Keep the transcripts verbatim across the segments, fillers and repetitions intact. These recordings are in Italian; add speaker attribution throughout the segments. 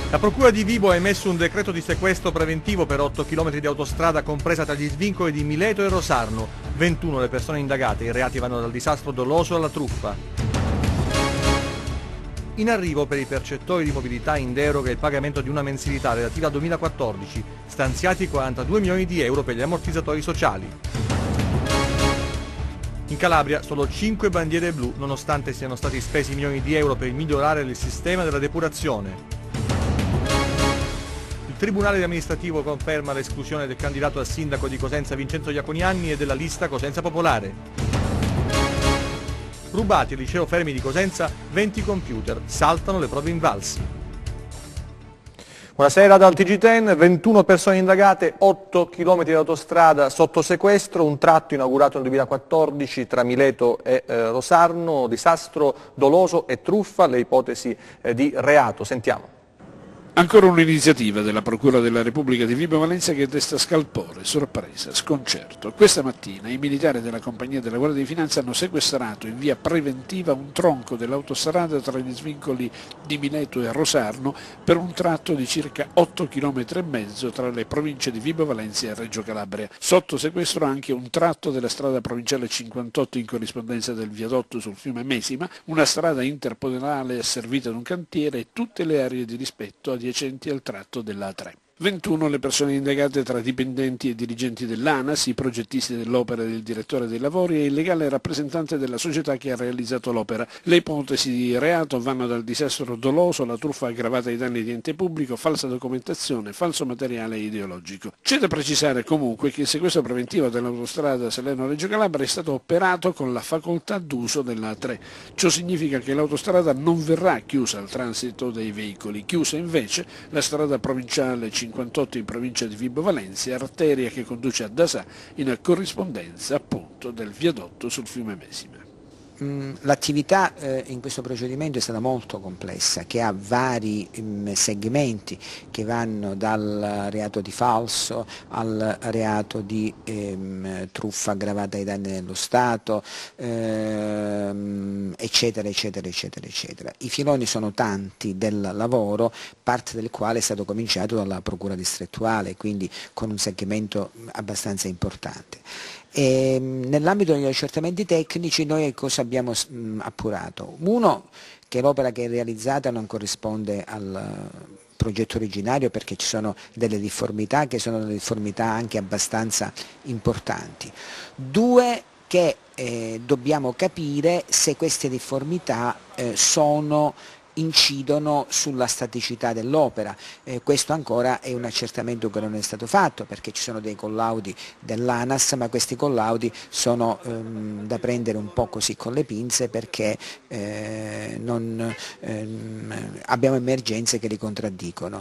Speaker 1: La Procura di Vibo ha emesso un decreto di sequestro preventivo per otto chilometri di autostrada compresa tra gli svincoli di Mileto e Rosarno. ventuno le persone indagate, i reati vanno dal disastro doloso alla truffa. In arrivo per i percettori di mobilità in deroga il pagamento di una mensilità relativa al duemilaquattordici, stanziati quarantadue milioni di euro per gli ammortizzatori sociali. In Calabria solo cinque bandiere blu, nonostante siano stati spesi milioni di euro per migliorare il sistema della depurazione. Il Tribunale amministrativo conferma l'esclusione del candidato a sindaco di Cosenza Vincenzo Iaconianni e della lista Cosenza Popolare. Rubati al liceo Fermi di Cosenza venti computer, saltano le prove invalsi. Buonasera dal T G dieci, ventuno persone indagate, otto chilometri di autostrada sotto sequestro, un tratto inaugurato nel duemilaquattordici tra Mileto e eh, Rosarno, disastro doloso e truffa, le ipotesi eh, di reato. Sentiamo.
Speaker 2: Ancora un'iniziativa della Procura della Repubblica di Vibo Valentia che desta scalpore, sorpresa, sconcerto. Questa mattina i militari della compagnia della Guardia di Finanza hanno sequestrato in via preventiva un tronco dell'autostrada tra gli svincoli di Mileto e Rosarno per un tratto di circa otto chilometri e mezzo tra le province di Vibo Valentia e Reggio Calabria. Sotto sequestro anche un tratto della strada provinciale cinquantotto in corrispondenza del viadotto sul fiume Mesima, una strada interpodale servita ad un cantiere e tutte le aree di rispetto adiacenti al tratto della A tre. ventuno le persone indagate tra dipendenti e dirigenti dell'ANAS, i progettisti dell'opera e il direttore dei lavori e il legale rappresentante della società che ha realizzato l'opera. Le ipotesi di reato vanno dal disastro doloso alla truffa aggravata ai danni di ente pubblico, falsa documentazione, falso materiale ideologico. C'è da precisare comunque che il sequestro preventivo dell'autostrada Salerno-Reggio Calabria è stato operato con la facoltà d'uso della A tre. Ciò significa che l'autostrada non verrà chiusa al transito dei veicoli, chiusa invece la strada provinciale cinquantotto in provincia di Vibo Valentia, arteria che conduce a Dasà in corrispondenza appunto del viadotto sul fiume Mesima.
Speaker 3: L'attività eh, in questo procedimento è stata molto complessa, che ha vari mh, segmenti che vanno dal reato di falso al reato di ehm, truffa aggravata ai danni dello Stato, ehm, eccetera, eccetera, eccetera, eccetera. I filoni sono tanti del lavoro, parte del quale è stato cominciato dalla Procura distrettuale, quindi con un segmento abbastanza importante. E nell'ambito degli accertamenti tecnici noi cosa abbiamo mh, appurato? Uno, che l'opera che è realizzata non corrisponde al progetto originario perché ci sono delle difformità che sono delle difformità anche abbastanza importanti. Due, che eh, dobbiamo capire se queste difformità eh, sono incidono sulla staticità dell'opera. Eh, questo ancora è un accertamento che non è stato fatto perché ci sono dei collaudi dell'ANAS, ma questi collaudi sono ehm, da prendere un po' così con le pinze perché eh, non, ehm, abbiamo emergenze che li contraddicono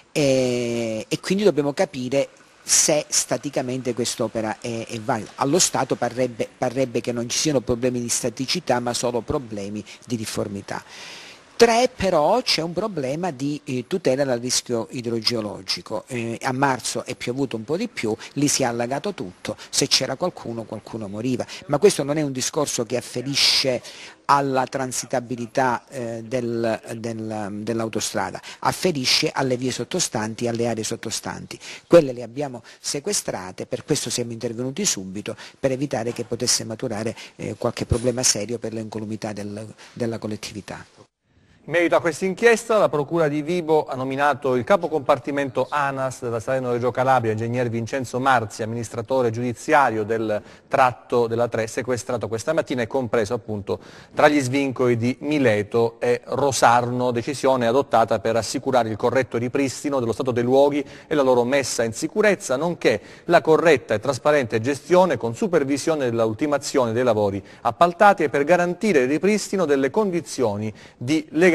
Speaker 3: e, e quindi dobbiamo capire se staticamente quest'opera è, è valida. Allo Stato parrebbe, parrebbe che non ci siano problemi di staticità ma solo problemi di difformità. Tre, però c'è un problema di eh, tutela dal rischio idrogeologico. Eh, a marzo è piovuto un po' di più, lì si è allagato tutto, se c'era qualcuno qualcuno moriva, ma questo non è un discorso che afferisce alla transitabilità eh, del, del, dell'autostrada, afferisce alle vie sottostanti, alle aree sottostanti. Quelle le abbiamo sequestrate, per questo siamo intervenuti subito, per evitare che potesse maturare eh, qualche problema serio per l'incolumità del, della collettività.
Speaker 1: In merito a questa inchiesta, la Procura di Vibo ha nominato il capo compartimento ANAS della Salerno-Reggio Calabria, ingegner Vincenzo Marzi, amministratore giudiziario del tratto della tre, sequestrato questa mattina e compreso appunto tra gli svincoli di Mileto e Rosarno, decisione adottata per assicurare il corretto ripristino dello stato dei luoghi e la loro messa in sicurezza, nonché la corretta e trasparente gestione con supervisione della ultimazione dei lavori appaltati e per garantire il ripristino delle condizioni di legalità.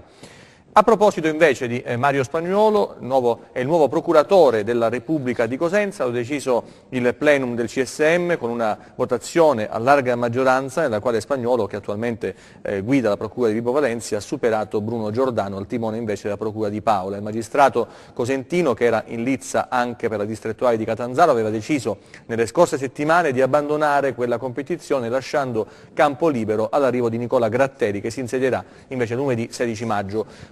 Speaker 1: A proposito invece di eh, Mario Spagnuolo, nuovo, è il nuovo procuratore della Repubblica di Cosenza, lo ha deciso il plenum del C S M con una votazione a larga maggioranza nella quale Spagnuolo, che attualmente eh, guida la Procura di Vibo Valentia, ha superato Bruno Giordano, al timone invece della Procura di Paola. Il magistrato cosentino, che era in lizza anche per la distrettuale di Catanzaro, aveva deciso nelle scorse settimane di abbandonare quella competizione lasciando campo libero all'arrivo di Nicola Gratteri, che si insedierà invece lunedì sedici maggio.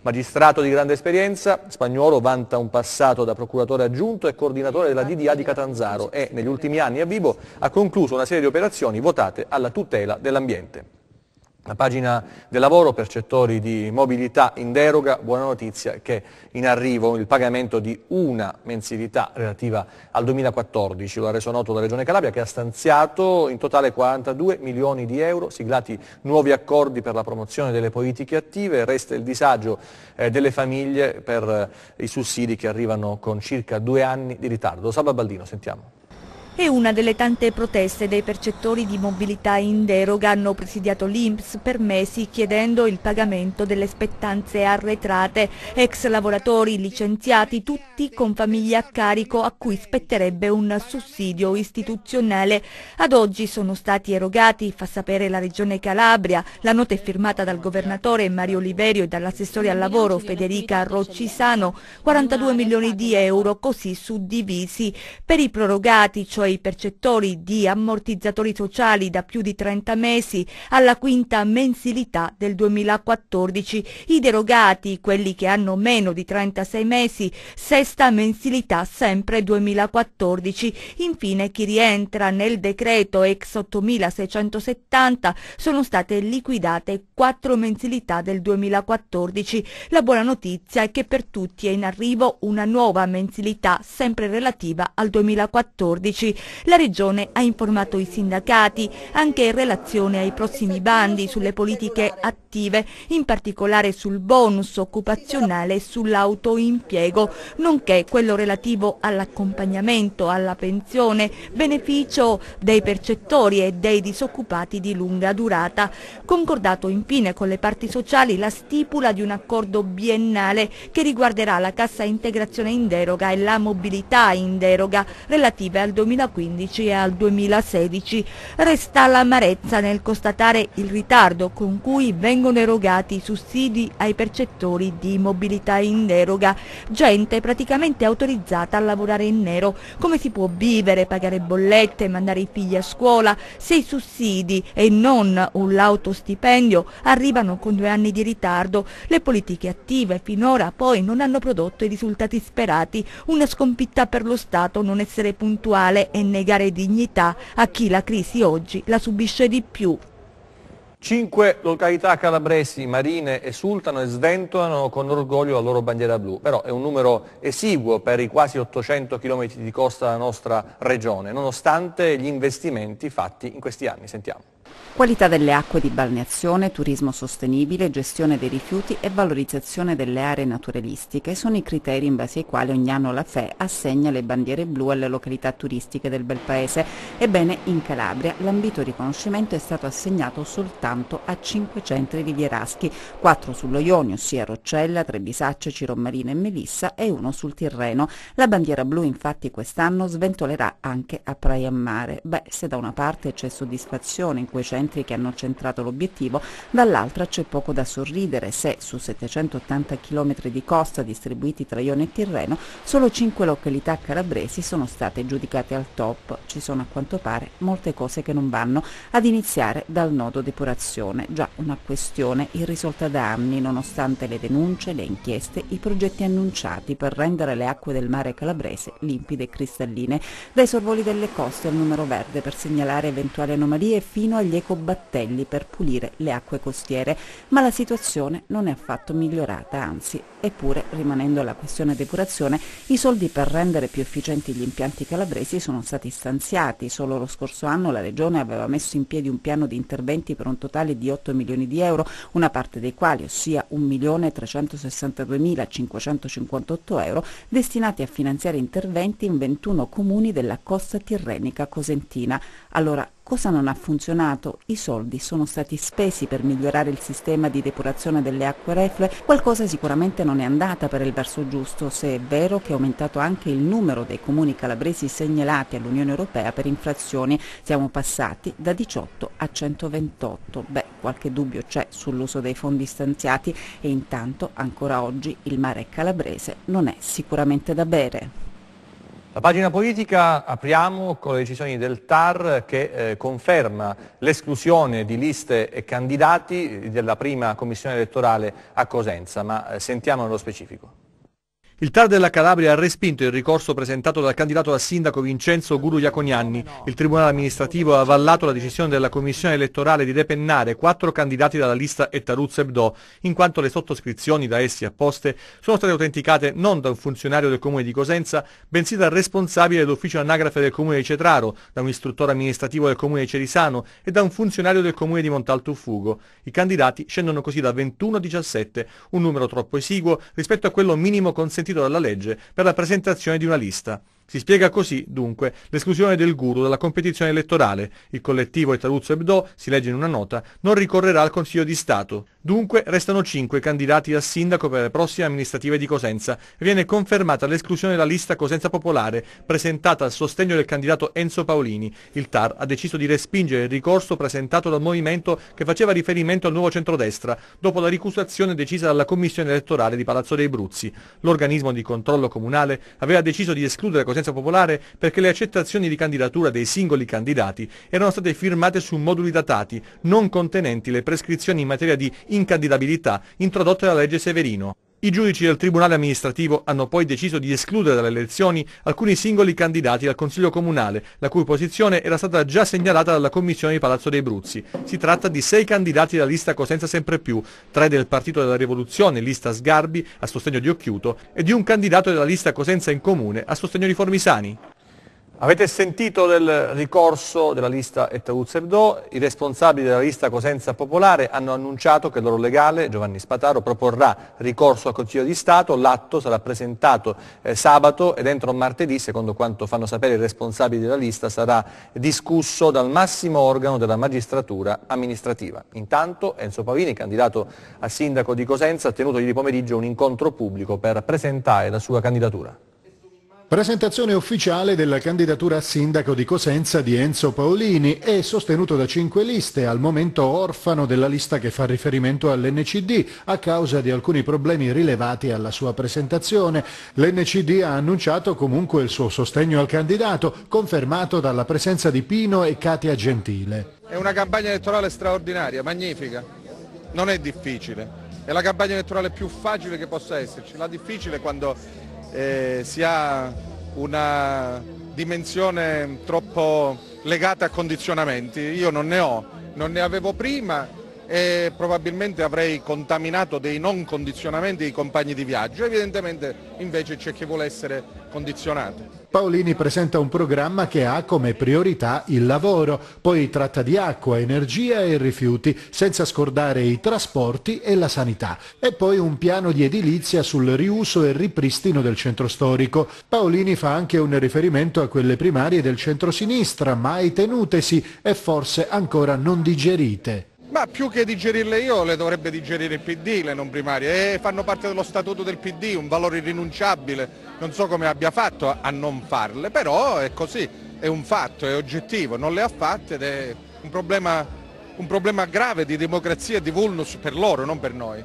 Speaker 1: Magistrato di grande esperienza, Spagnuolo vanta un passato da procuratore aggiunto e coordinatore della D D A di Catanzaro e negli ultimi anni a Vibo ha concluso una serie di operazioni votate alla tutela dell'ambiente. La pagina del lavoro, percettori di mobilità in deroga, buona notizia che in arrivo il pagamento di una mensilità relativa al duemilaquattordici, lo ha reso noto la Regione Calabria che ha stanziato in totale quarantadue milioni di euro, siglati nuovi accordi per la promozione delle politiche attive, resta il disagio eh, delle famiglie per eh, i sussidi che arrivano con circa due anni di ritardo. Salva Baldino, sentiamo.
Speaker 4: È una delle tante proteste dei percettori di mobilità in deroga hanno presidiato l'I N P S per mesi chiedendo il pagamento delle spettanze arretrate, ex lavoratori licenziati tutti con famiglie a carico a cui spetterebbe un sussidio istituzionale. Ad oggi sono stati erogati, fa sapere la Regione Calabria, la nota è firmata dal governatore Mario Oliverio e dall'assessore al lavoro Federica Roccisano, quarantadue milioni di euro così suddivisi per i prorogati, cioè i percettori di ammortizzatori sociali da più di trenta mesi alla quinta mensilità del duemilaquattordici, i derogati, quelli che hanno meno di trentasei mesi, sesta mensilità sempre duemilaquattordici. Infine chi rientra nel decreto ex ottomilaseicentosettanta sono state liquidate quattro mensilità del duemilaquattordici. La buona notizia è che per tutti è in arrivo una nuova mensilità sempre relativa al duemilaquattordici. La Regione ha informato i sindacati anche in relazione ai prossimi bandi sulle politiche attive, in particolare sul bonus occupazionale e sull'autoimpiego, nonché quello relativo all'accompagnamento, alla pensione, beneficio dei percettori e dei disoccupati di lunga durata. Concordato infine con le parti sociali la stipula di un accordo biennale che riguarderà la cassa integrazione in deroga e la mobilità in deroga relative al duemilaquindici e al duemilasedici. Resta l'amarezza nel constatare il ritardo con cui vengono erogati i sussidi ai percettori di mobilità in deroga, gente praticamente autorizzata a lavorare in nero. Come si può vivere, pagare bollette, mandare i figli a scuola se i sussidi e non un lauto stipendio arrivano con due anni di ritardo? Le politiche attive finora poi non hanno prodotto i risultati sperati, una sconfitta per lo Stato non essere puntuale e negare dignità a chi la crisi oggi la subisce di più.
Speaker 1: Cinque località calabresi, Marine, esultano e sventolano con orgoglio la loro bandiera blu, però è un numero esiguo per i quasi ottocento chilometri di costa della nostra regione, nonostante gli investimenti fatti in questi anni. Sentiamo.
Speaker 5: Qualità delle acque di balneazione, turismo sostenibile, gestione dei rifiuti e valorizzazione delle aree naturalistiche sono i criteri in base ai quali ogni anno la F E assegna le bandiere blu alle località turistiche del Belpaese. Ebbene, in Calabria l'ambito riconoscimento è stato assegnato soltanto a cinque centri rivieraschi, quattro sullo Ionio, ossia Roccella, Trebisacce, Cirommarina e Melissa, e uno sul Tirreno. La bandiera blu infatti quest'anno sventolerà anche a Praia Mare. Beh, se da una parte c'è soddisfazione in quei centri che hanno centrato l'obiettivo, dall'altra c'è poco da sorridere se su settecentottanta chilometri di costa distribuiti tra Ionio e Tirreno solo cinque località calabresi sono state giudicate al top. Ci sono a quanto pare molte cose che non vanno, ad iniziare dal nodo depurazione, già una questione irrisolta da anni nonostante le denunce, le inchieste, i progetti annunciati per rendere le acque del mare calabrese limpide e cristalline, dai sorvoli delle coste al numero verde per segnalare eventuali anomalie fino agli ecobattelli per pulire le acque costiere, ma la situazione non è affatto migliorata, anzi. Eppure, rimanendo alla questione depurazione, i soldi per rendere più efficienti gli impianti calabresi sono stati stanziati. Solo lo scorso anno la Regione aveva messo in piedi un piano di interventi per un totale di otto milioni di euro, una parte dei quali, ossia un milione trecentosessantaduemilacinquecentocinquantotto euro, destinati a finanziare interventi in ventuno comuni della costa tirrenica cosentina. Allora, cosa non ha funzionato? I soldi sono stati spesi per migliorare il sistema di depurazione delle acque reflue? Qualcosa sicuramente non è andata per il verso giusto, se è vero che è aumentato anche il numero dei comuni calabresi segnalati all'Unione Europea per infrazioni. Siamo passati da diciotto a centoventotto. Beh, qualche dubbio c'è sull'uso dei fondi stanziati e intanto ancora oggi il mare calabrese non è sicuramente da bere.
Speaker 1: La pagina politica apriamo con le decisioni del T A R che eh, conferma l'esclusione di liste e candidati della prima commissione elettorale a Cosenza, ma eh, sentiamo nello specifico. Il T A R della Calabria ha respinto il ricorso presentato dal candidato a sindaco Vincenzo Guru Iaconianni. Il Tribunale amministrativo ha avallato la decisione della Commissione elettorale di depennare quattro candidati dalla lista Ettaruz Ebdo, in quanto le sottoscrizioni da essi apposte sono state autenticate non da un funzionario del Comune di Cosenza, bensì dal responsabile dell'ufficio anagrafe del Comune di Cetraro, da un istruttore amministrativo del Comune di Cerisano e da un funzionario del Comune di Montalto Fugo. I candidati scendono così da ventuno a diciassette, un numero troppo esiguo rispetto a quello minimo consentito dalla legge per la presentazione di una lista. Si spiega così, dunque, l'esclusione del Guru dalla competizione elettorale. Il collettivo Ettaruz Ebdo, si legge in una nota, non ricorrerà al Consiglio di Stato. Dunque restano cinque candidati a sindaco per le prossime amministrative di Cosenza e viene confermata l'esclusione della lista Cosenza Popolare, presentata al sostegno del candidato Enzo Paolini. Il T A R ha deciso di respingere il ricorso presentato dal movimento che faceva riferimento al nuovo centrodestra, dopo la ricusazione decisa dalla Commissione elettorale di Palazzo dei Bruzzi. L'organismo di controllo comunale aveva deciso di escludere Cosenza Popolare perché le accettazioni di candidatura dei singoli candidati erano state firmate su moduli datati, non contenenti le prescrizioni in materia di incandidabilità introdotte dalla legge Severino. I giudici del Tribunale amministrativo hanno poi deciso di escludere dalle elezioni alcuni singoli candidati al Consiglio Comunale, la cui posizione era stata già segnalata dalla Commissione di Palazzo dei Bruzzi. Si tratta di sei candidati della lista Cosenza Sempre Più, tre del Partito della Rivoluzione, lista Sgarbi, a sostegno di Occhiuto, e di un candidato della lista Cosenza in Comune, a sostegno di Formisani. Avete sentito del ricorso della lista Ettaruz Ebdo? I responsabili della lista Cosenza Popolare hanno annunciato che il loro legale, Giovanni Spataro, proporrà ricorso al Consiglio di Stato. L'atto sarà presentato eh, sabato ed entro martedì, secondo quanto fanno sapere i responsabili della lista, sarà discusso dal massimo organo della magistratura amministrativa. Intanto Enzo Paolini, candidato a sindaco di Cosenza, ha tenuto ieri pomeriggio un incontro pubblico per presentare la sua candidatura.
Speaker 6: Presentazione ufficiale della candidatura a sindaco di Cosenza di Enzo Paolini, è sostenuto da cinque liste, al momento orfano della lista che fa riferimento all'N C D a causa di alcuni problemi rilevati alla sua presentazione. L'N C D ha annunciato comunque il suo sostegno al candidato, confermato dalla presenza di Pino e Katia Gentile.
Speaker 7: È una campagna elettorale straordinaria, magnifica, non è difficile, è la campagna elettorale più facile che possa esserci, la difficile è quando Eh, si ha una dimensione troppo legata a condizionamenti. Io non ne ho, non ne avevo prima e probabilmente avrei contaminato dei non condizionamenti i compagni di viaggio, evidentemente invece c'è chi vuole essere condizionato.
Speaker 6: Paolini presenta un programma che ha come priorità il lavoro, poi tratta di acqua, energia e rifiuti, senza scordare i trasporti e la sanità, e poi un piano di edilizia sul riuso e ripristino del centro storico. Paolini fa anche un riferimento a quelle primarie del centro-sinistra, mai tenutesi e forse ancora non digerite.
Speaker 7: Ma più che digerirle io, le dovrebbe digerire il P D, le non primarie, e fanno parte dello statuto del P D, un valore irrinunciabile, non so come abbia fatto a non farle, però è così, è un fatto, è oggettivo, non le ha fatte ed è un problema, un problema grave di democrazia e di vulnus per loro, non per noi.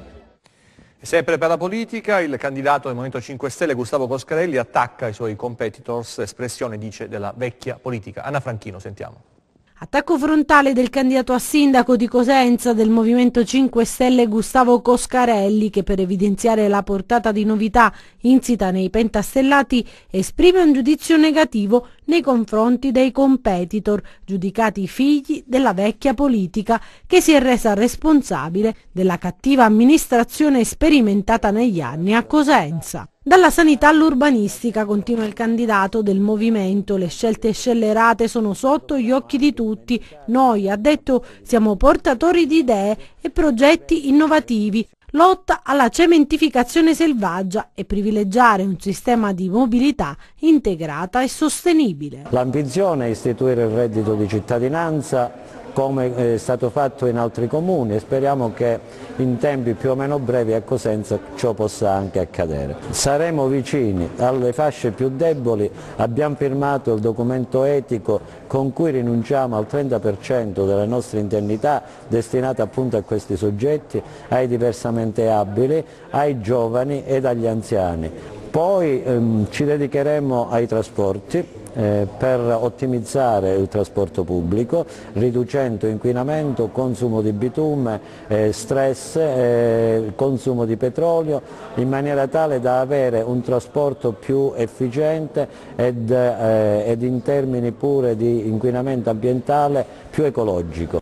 Speaker 1: Sempre per la politica, il candidato del Movimento cinque Stelle, Gustavo Coscarelli, attacca i suoi competitors, espressione, dice, della vecchia politica. Anna Franchino, sentiamo.
Speaker 8: Attacco frontale del candidato a sindaco di Cosenza del Movimento cinque Stelle Gustavo Coscarelli, che per evidenziare la portata di novità insita nei pentastellati esprime un giudizio negativo nei confronti dei competitor, giudicati figli della vecchia politica che si è resa responsabile della cattiva amministrazione sperimentata negli anni a Cosenza. Dalla sanità all'urbanistica, continua il candidato del movimento, le scelte scellerate sono sotto gli occhi di tutti. Noi, ha detto, siamo portatori di idee e progetti innovativi, lotta alla cementificazione selvaggia e privilegiare un sistema di mobilità integrata e sostenibile.
Speaker 9: L'ambizione è istituire il reddito di cittadinanza come è stato fatto in altri comuni e speriamo che in tempi più o meno brevi a Cosenza ciò possa anche accadere. Saremo vicini alle fasce più deboli, abbiamo firmato il documento etico con cui rinunciamo al trenta per cento delle nostre indennità destinate appunto a questi soggetti, ai diversamente abili, ai giovani ed agli anziani. Poi ehm, ci dedicheremo ai trasporti eh, per ottimizzare il trasporto pubblico, riducendo inquinamento, consumo di bitume, eh, stress, eh, consumo di petrolio, in maniera tale da avere un trasporto più efficiente ed, eh, ed in termini pure di inquinamento ambientale più ecologico.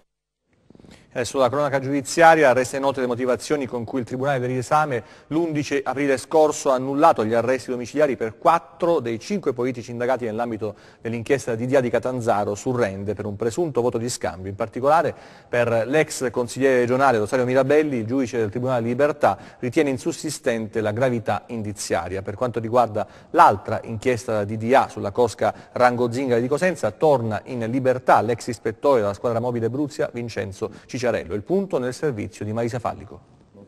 Speaker 1: Adesso la cronaca giudiziaria resta note le motivazioni con cui il Tribunale del riesame l'undici aprile scorso ha annullato gli arresti domiciliari per quattro dei cinque politici indagati nell'ambito dell'inchiesta di Dia di Catanzaro su Rende per un presunto voto di scambio. In particolare per l'ex consigliere regionale Rosario Mirabelli il giudice del Tribunale di Libertà ritiene insussistente la gravità indiziaria. Per quanto riguarda l'altra inchiesta di D A sulla cosca Rango Zingari di Cosenza torna in libertà l'ex ispettore della squadra mobile Bruzia Vincenzo Cicciarello. Il punto nel servizio di Marisa Fallico.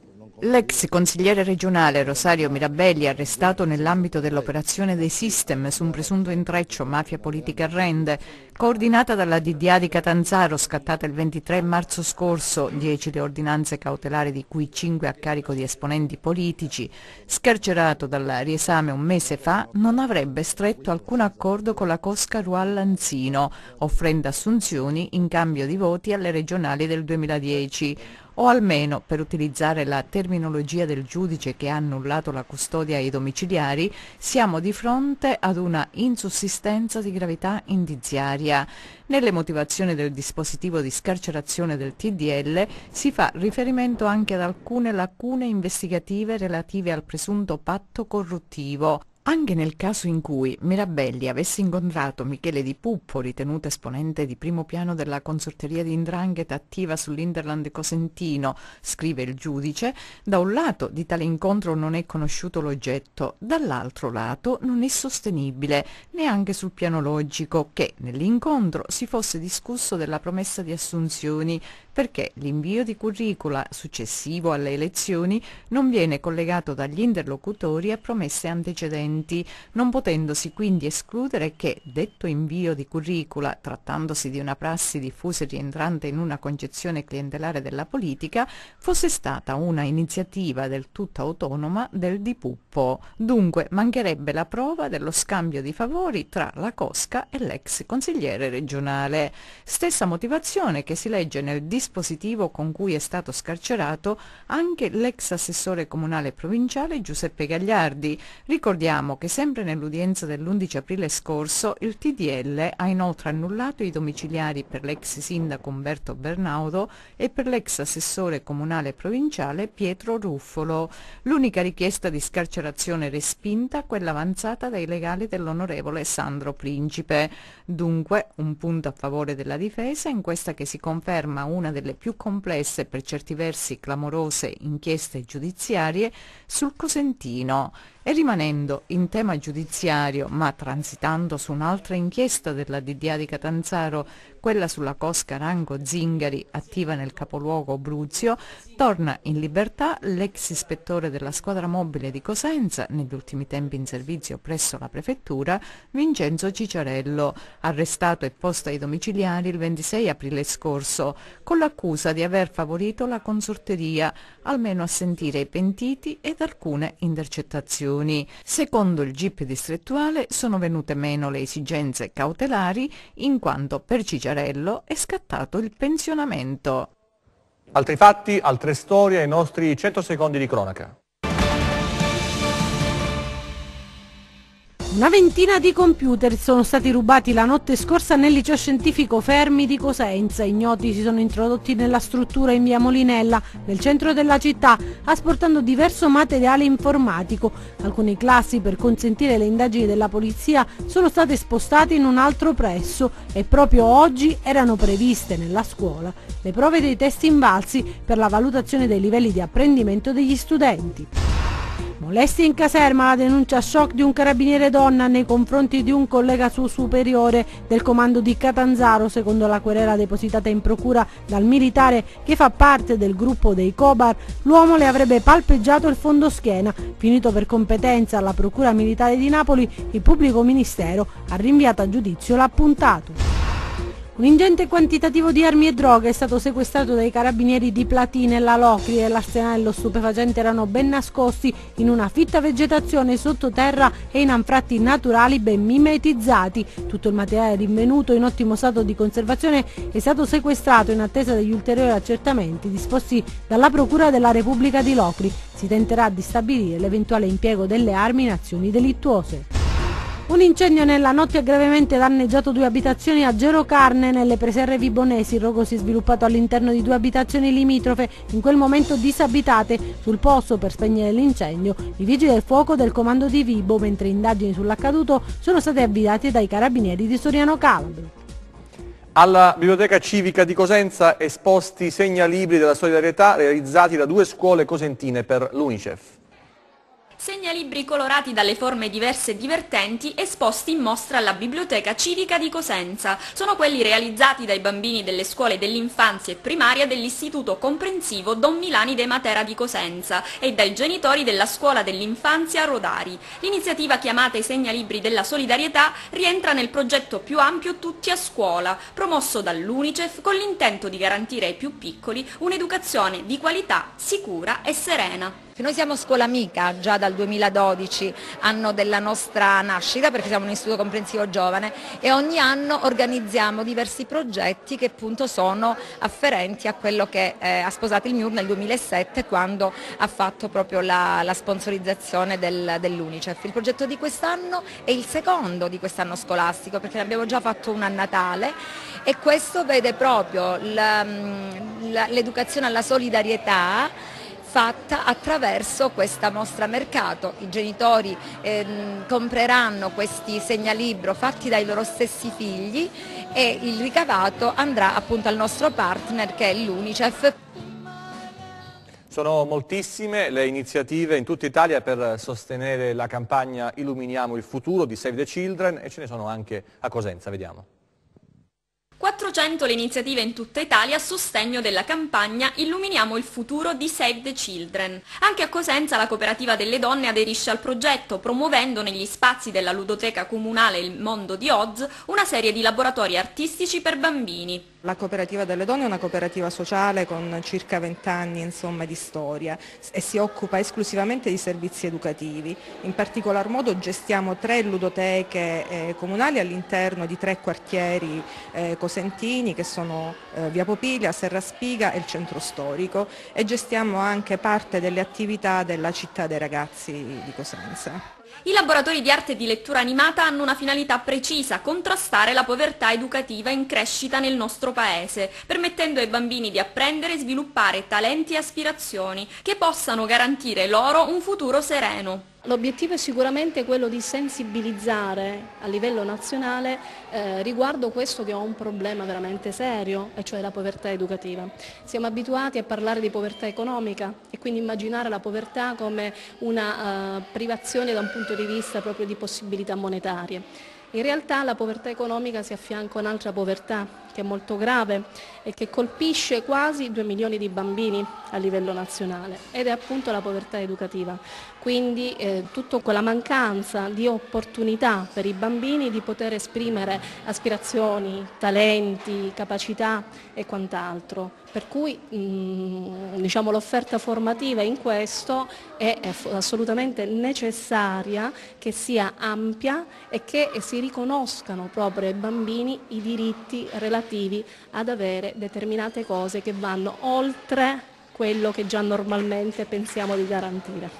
Speaker 10: L'ex consigliere regionale Rosario Mirabelli, arrestato nell'ambito dell'operazione dei System su un presunto intreccio mafia politica a Rende, coordinata dalla D D A di Catanzaro scattata il ventitré marzo scorso, dieci le ordinanze cautelari di cui cinque a carico di esponenti politici, scarcerato dal riesame un mese fa, non avrebbe stretto alcun accordo con la cosca Rual-Lanzino, offrendo assunzioni in cambio di voti alle regionali del duemiladieci. O almeno, per utilizzare la terminologia del giudice che ha annullato la custodia ai domiciliari, siamo di fronte ad una insussistenza di gravità indiziaria. Nelle motivazioni del dispositivo di scarcerazione del T D L si fa riferimento anche ad alcune lacune investigative relative al presunto patto corruttivo. Anche nel caso in cui Mirabelli avesse incontrato Michele Di Puppo, ritenuto esponente di primo piano della consorteria di 'ndrangheta attiva sull'Interland cosentino, scrive il giudice, da un lato di tale incontro non è conosciuto l'oggetto, dall'altro lato non è sostenibile, neanche sul piano logico, che nell'incontro si fosse discusso della promessa di assunzioni, perché l'invio di curricula successivo alle elezioni non viene collegato dagli interlocutori a promesse antecedenti, non potendosi quindi escludere che detto invio di curricula, trattandosi di una prassi diffusa e rientrante in una concezione clientelare della politica, fosse stata una iniziativa del tutto autonoma del Di Puppo. Dunque mancherebbe la prova dello scambio di favori tra la cosca e l'ex consigliere regionale. Stessa motivazione che si legge nel dispositivo con cui è stato scarcerato anche l'ex assessore comunale provinciale Giuseppe Gagliardi. Ricordiamo che sempre nell'udienza dell'undici aprile scorso il T D L ha inoltre annullato i domiciliari per l'ex sindaco Umberto Bernaudo e per l'ex assessore comunale provinciale Pietro Ruffolo. L'unica richiesta di scarcerazione respinta, quella avanzata dai legali dell'onorevole Sandro Principe. Dunque un punto a favore della difesa in questa che si conferma una delle più complesse e per certi versi clamorose inchieste giudiziarie sul Cosentino. E rimanendo in tema giudiziario, ma transitando su un'altra inchiesta della D D A di Catanzaro, quella sulla cosca Rango Zingari attiva nel capoluogo Bruzio, torna in libertà l'ex ispettore della squadra mobile di Cosenza, negli ultimi tempi in servizio presso la prefettura, Vincenzo Cicciarello, arrestato e posto ai domiciliari il ventisei aprile scorso, con l'accusa di aver favorito la consorteria, almeno a sentire i pentiti ed alcune intercettazioni. Secondo il G I P distrettuale sono venute meno le esigenze cautelari in quanto per Cicciarello è scattato il pensionamento.
Speaker 1: Altri fatti, altre storie, ai nostri cento secondi di cronaca.
Speaker 8: Una ventina di computer sono stati rubati la notte scorsa nel liceo scientifico Fermi di Cosenza. Ignoti si sono introdotti nella struttura in via Molinella, nel centro della città, asportando diverso materiale informatico. Alcune classi, per consentire le indagini della polizia, sono state spostate in un altro presso e proprio oggi erano previste nella scuola le prove dei test invalsi per la valutazione dei livelli di apprendimento degli studenti. Molestie in caserma, la denuncia shock di un carabiniere donna nei confronti di un collega suo superiore del comando di Catanzaro. Secondo la querela depositata in procura dal militare che fa parte del gruppo dei Cobar, l'uomo le avrebbe palpeggiato il fondoschiena. Finito per competenza alla Procura Militare di Napoli, il pubblico ministero ha rinviato a giudizio l'appuntato. Un ingente quantitativo di armi e droga è stato sequestrato dai carabinieri di Platì nella Locri e l'arsenale e lo stupefacente erano ben nascosti in una fitta vegetazione sottoterra e in anfratti naturali ben mimetizzati. Tutto il materiale rinvenuto in ottimo stato di conservazione è stato sequestrato in attesa degli ulteriori accertamenti disposti dalla Procura della Repubblica di Locri. Si tenterà di stabilire l'eventuale impiego delle armi in azioni delittuose. Un incendio nella notte ha gravemente danneggiato due abitazioni a Gerocarne nelle preserre vibonesi. Il rogo si è sviluppato all'interno di due abitazioni limitrofe, in quel momento disabitate. Sul posto, per spegnere l'incendio, i vigili del fuoco del comando di Vibo, mentre indagini sull'accaduto sono state avviate dai carabinieri di Soriano Calabro.
Speaker 1: Alla Biblioteca Civica di Cosenza esposti segnalibri della solidarietà realizzati da due scuole cosentine per l'Unicef.
Speaker 11: Segnalibri colorati dalle forme diverse e divertenti esposti in mostra alla Biblioteca Civica di Cosenza. Sono quelli realizzati dai bambini delle scuole dell'infanzia e primaria dell'Istituto Comprensivo Don Milani de Matera di Cosenza e dai genitori della scuola dell'infanzia Rodari. L'iniziativa chiamata I Segnalibri della Solidarietà rientra nel progetto più ampio Tutti a Scuola, promosso dall'Unicef con l'intento di garantire ai più piccoli un'educazione di qualità, sicura e serena.
Speaker 12: Noi siamo Scuola Amica già dal duemiladodici, anno della nostra nascita, perché siamo un istituto comprensivo giovane, e ogni anno organizziamo diversi progetti che appunto sono afferenti a quello che eh, ha sposato il M I U R nel duemilasette, quando ha fatto proprio la, la sponsorizzazione del, dell'Unicef. Il progetto di quest'anno è il secondo di quest'anno scolastico, perché ne abbiamo già fatto uno a Natale, e questo vede proprio l'educazione alla solidarietà fatta attraverso questa mostra mercato. I genitori ehm, compreranno questi segnalibro fatti dai loro stessi figli e il ricavato andrà appunto al nostro partner, che è l'Unicef.
Speaker 1: Sono moltissime le iniziative in tutta Italia per sostenere la campagna Illuminiamo il futuro di Save the Children, e ce ne sono anche a Cosenza, vediamo.
Speaker 11: quattrocento le iniziative in tutta Italia a sostegno della campagna Illuminiamo il futuro di Save the Children. Anche a Cosenza la Cooperativa delle Donne aderisce al progetto, promuovendo negli spazi della ludoteca comunale Il Mondo di Oz una serie di laboratori artistici per bambini.
Speaker 13: La Cooperativa delle Donne è una cooperativa sociale con circa vent'anni insomma, di storia e si occupa esclusivamente di servizi educativi. In particolar modo gestiamo tre ludoteche eh, comunali all'interno di tre quartieri eh, cosentini, che sono eh, Via Popiglia, Serra Spiga e il centro storico, e gestiamo anche parte delle attività della città dei ragazzi di Cosenza.
Speaker 11: I laboratori di arte e di lettura animata hanno una finalità precisa: contrastare la povertà educativa in crescita nel nostro paese, permettendo ai bambini di apprendere e sviluppare talenti e aspirazioni che possano garantire loro un futuro sereno.
Speaker 14: L'obiettivo è sicuramente quello di sensibilizzare a livello nazionale eh, riguardo questo che è un problema veramente serio, e cioè la povertà educativa. Siamo abituati a parlare di povertà economica e quindi immaginare la povertà come una uh, privazione da un punto di vista proprio di possibilità monetarie. In realtà la povertà economica si affianca a un'altra povertà che è molto grave e che colpisce quasi due milioni di bambini a livello nazionale, ed è appunto la povertà educativa. Quindi eh, tutta quella mancanza di opportunità per i bambini di poter esprimere aspirazioni, talenti, capacità e quant'altro. Per cui mh, diciamo, l'offerta formativa in questo è, è assolutamente necessaria, che sia ampia e che si riconoscano proprio ai bambini i diritti relativi ad avere determinate cose che vanno oltre quello che già normalmente pensiamo di garantire.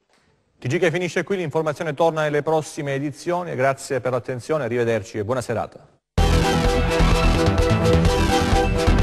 Speaker 1: T G che finisce qui, l'informazione torna nelle prossime edizioni. Grazie per l'attenzione, arrivederci e buona serata.